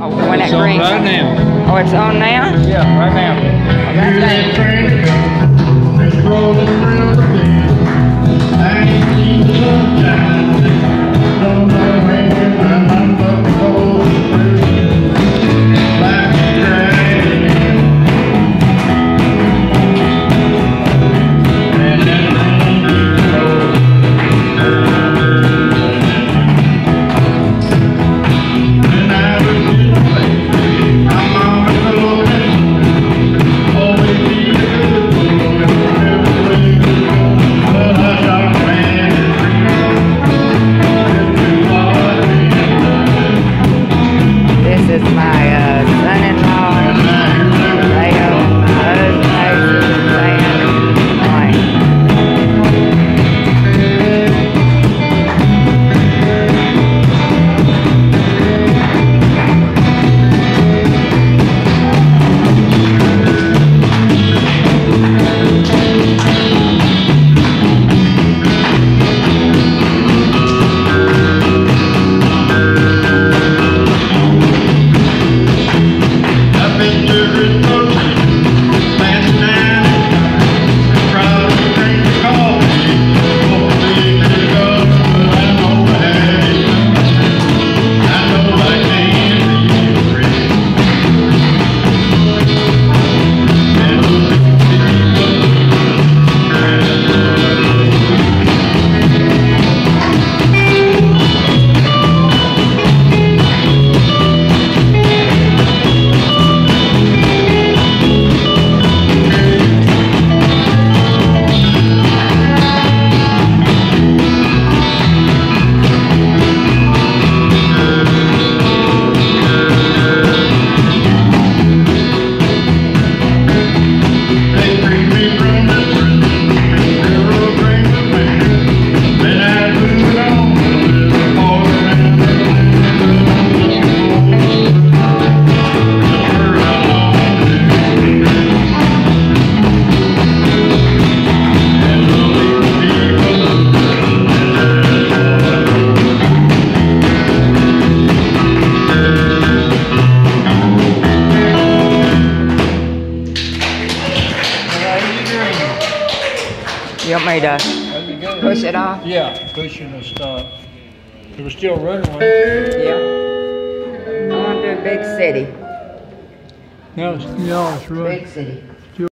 Oh, when that It's on green right comes. now. Oh, it's on now? Yeah, right now. Oh, that thing. You want me to push it off? Yeah, pushing the stop. It was still running one. Yeah. I want to do a big city. No, it's running. Big city.